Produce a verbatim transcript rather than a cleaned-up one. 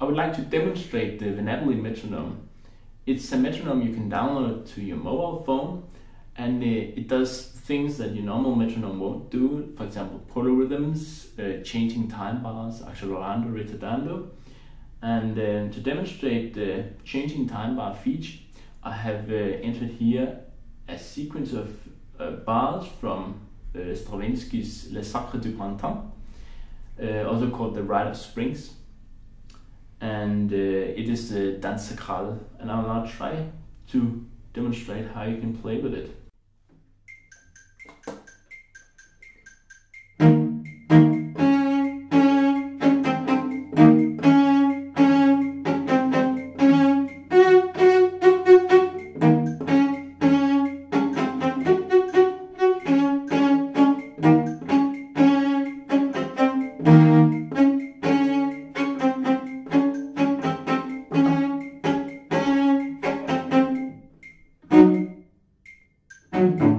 I would like to demonstrate the Venabili Metronome. It's a metronome you can download to your mobile phone, and it, it does things that your normal metronome won't do. For example, polyrhythms, uh, changing time bars, accelerando, retardando. And uh, to demonstrate the changing time bar feature, I have uh, entered here a sequence of uh, bars from uh, Stravinsky's Le Sacre du Printemps, uh, also called the Rite of Springs. And uh, it is the Danse Sacrale, and I'll now try to demonstrate how you can play with it. Thank you.